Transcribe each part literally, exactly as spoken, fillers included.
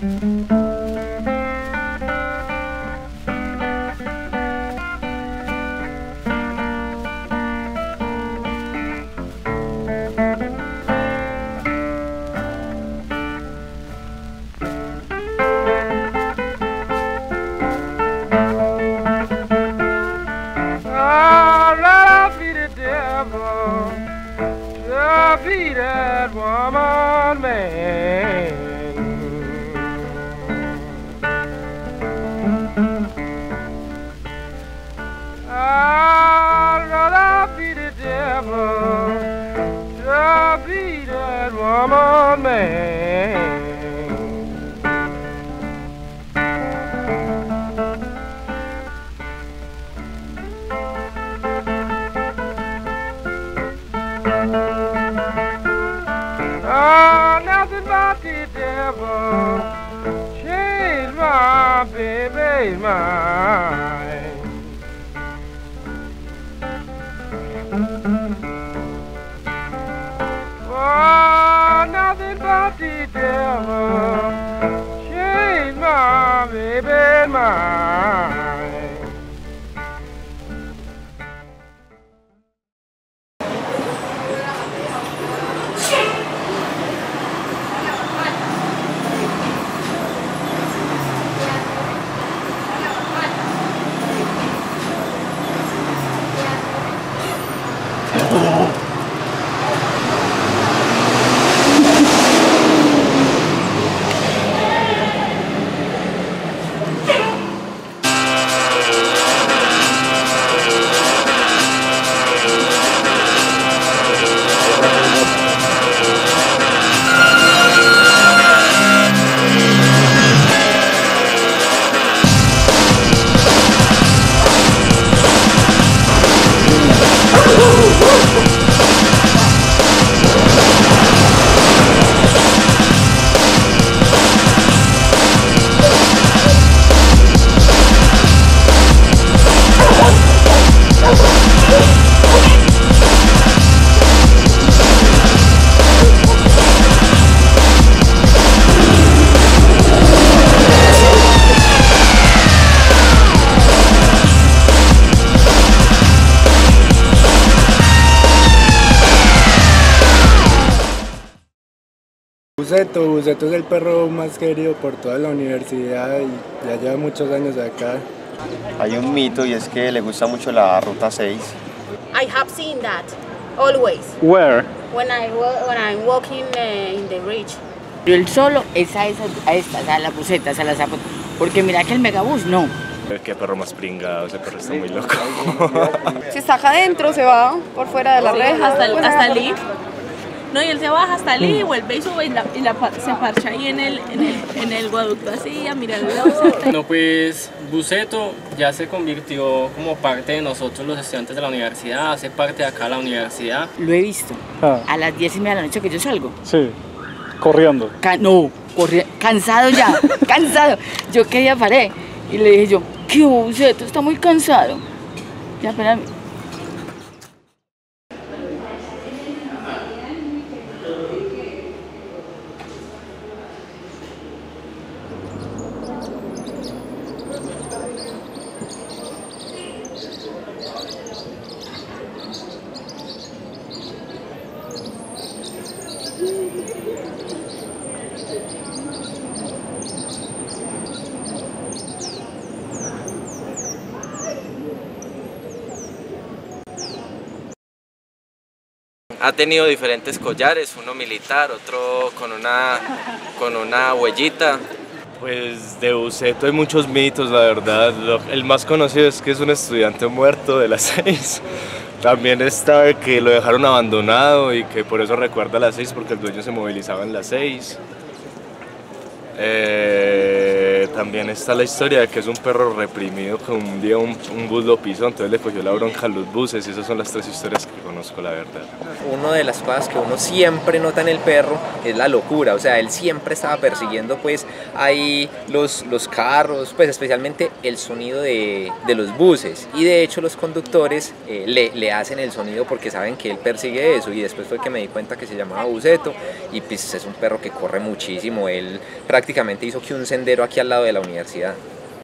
Be that woman, man. I'd rather be the devil to be that woman, man. Oh, nothing but the devil changed my baby's mind. Oh, nothing but the devil changed my baby's mind. Buceto, Buceto es el perro más querido por toda la universidad y ya lleva muchos años acá. Hay un mito y es que le gusta mucho la ruta seis. I have seen that always. Where? When I when I'm walking uh, in the bridge. Pero el solo es a esas, a estas, a las bucetas, a las zapatas. Porque mira que el megabús no. Qué perro más pringado, ese perro está muy loco. Si está acá adentro, se va por fuera de la reja. Hasta el, hasta el I. No, y él se baja hasta allí y vuelve y sube y, la, y la, se parcha ahí en el, en el, en el guaducto así a mirar la buceta. No, pues Buceto ya se convirtió como parte de nosotros los estudiantes de la universidad, hace parte de acá de la universidad. Lo he visto Ah. a las diez y media de la noche que yo salgo. Sí, corriendo. Ca no, corri cansado ya, cansado. Yo que día paré y le dije yo, ¿qué hubo, Buceto? Está muy cansado. Ya, espérame. Ha tenido diferentes collares, uno militar, otro con una, con una huellita. Pues de Buceto hay muchos mitos, la verdad. El más conocido es que es un estudiante muerto de las seis. También está que lo dejaron abandonado y que por eso recuerda las seis, porque el dueño se movilizaba en las seis. Eh, también está la historia de que es un perro reprimido, que un día un, un bus lo pisó, entonces le cogió la bronca a los buses, y esas son las tres historias que conozco. conozco la verdad. Una de las cosas que uno siempre nota en el perro es la locura, o sea, él siempre estaba persiguiendo pues ahí los, los carros, pues especialmente el sonido de, de los buses, y de hecho los conductores eh, le, le hacen el sonido porque saben que él persigue eso, y después fue que me di cuenta que se llamaba Buceto, y pues es un perro que corre muchísimo. Él prácticamente hizo que un sendero aquí al lado de la universidad.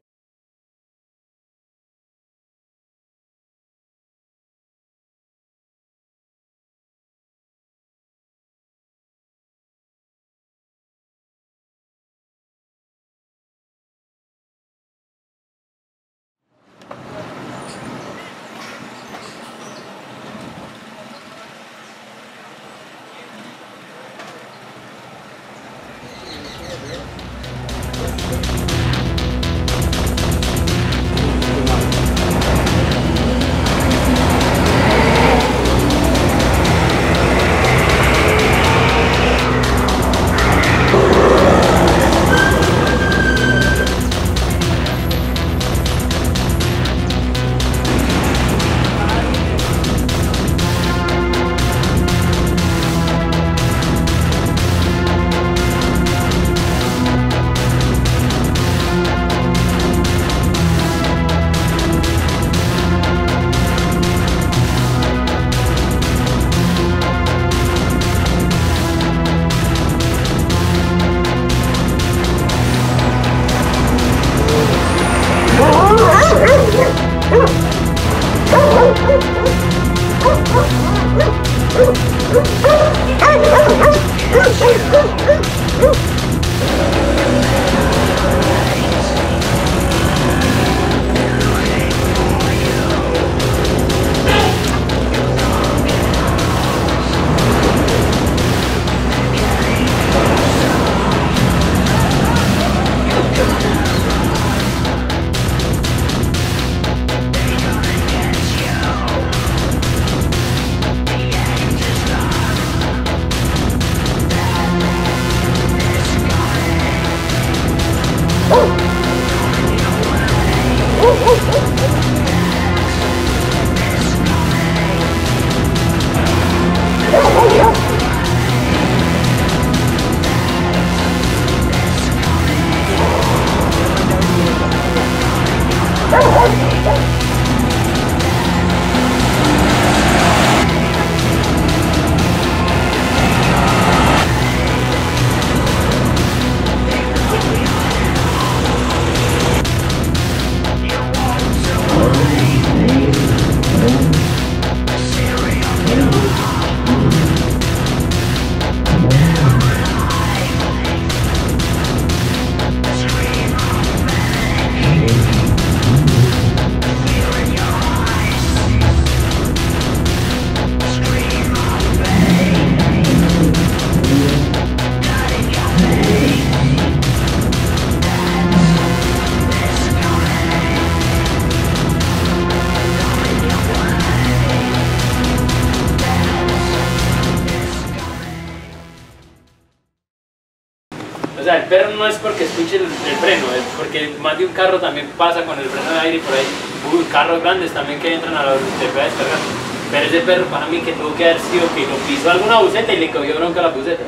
O sea, el perro no es porque escuche el, el freno, es porque más de un carro también pasa con el freno de aire y por ahí uh, carros grandes también que entran a la velocidad descargar. Pero ese perro para mí que tuvo que haber sido que lo pisó alguna buceta y le cogió bronca a la buceta.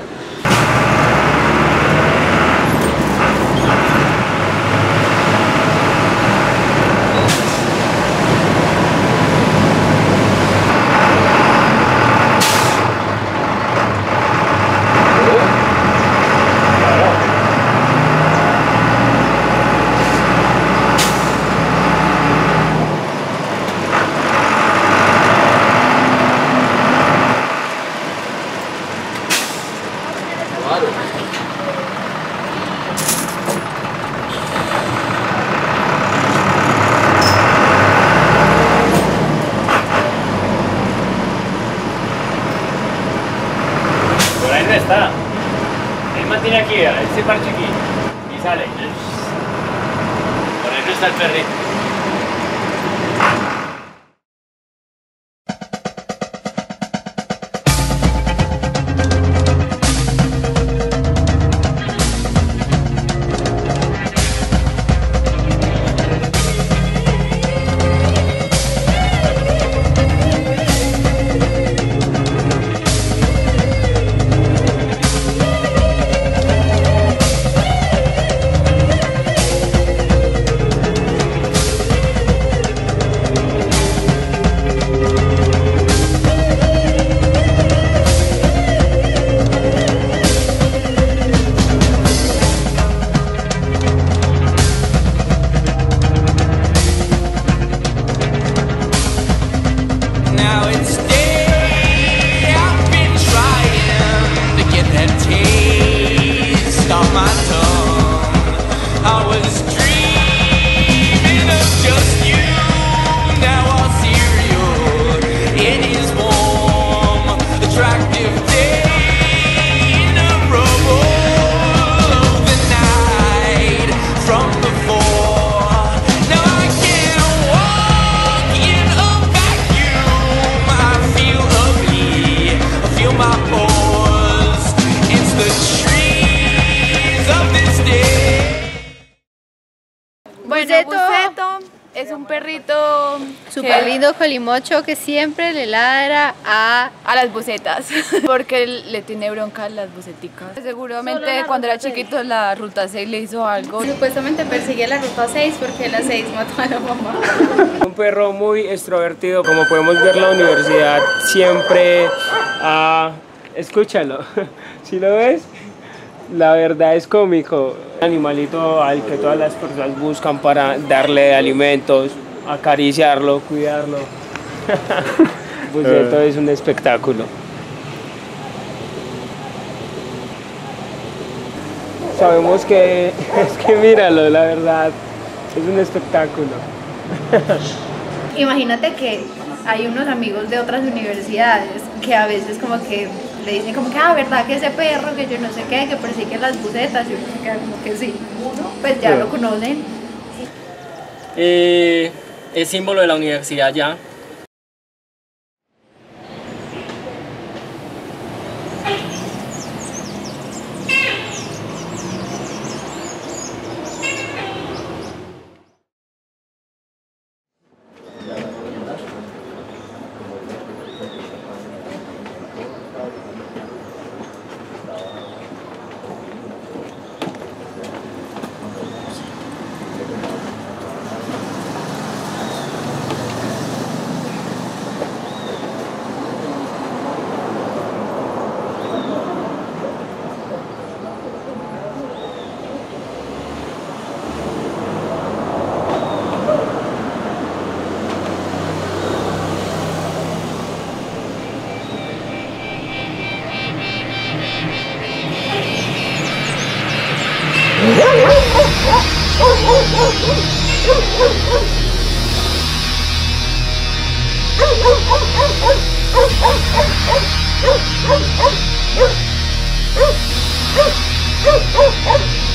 Por ahí no está. Él mantiene aquí, él se parcha aquí y sale. Por ahí no está el perrito. Buceto. Buceto es un perrito Súper lindo colimocho que siempre le ladra a, a las bucetas porque le tiene bronca a las buceticas. Seguramente cuando era chiquito la ruta seis le hizo algo. Supuestamente persigue la ruta seis porque la seis mató a la mamá. Un perro muy extrovertido, como podemos ver la universidad siempre ha... Escúchalo, si lo ves, la verdad es cómico. Animalito al que todas las personas buscan para darle alimentos, acariciarlo, cuidarlo. Buceto es un espectáculo. Sabemos que, es que míralo, la verdad, es un espectáculo. Imagínate que hay unos amigos de otras universidades que a veces como que le dicen como que, ah, ¿verdad que ese perro que yo no sé qué, que persigue las bucetas? Y uno se queda como que sí, pues ya lo conocen. Eh, es símbolo de la universidad ya. Oh,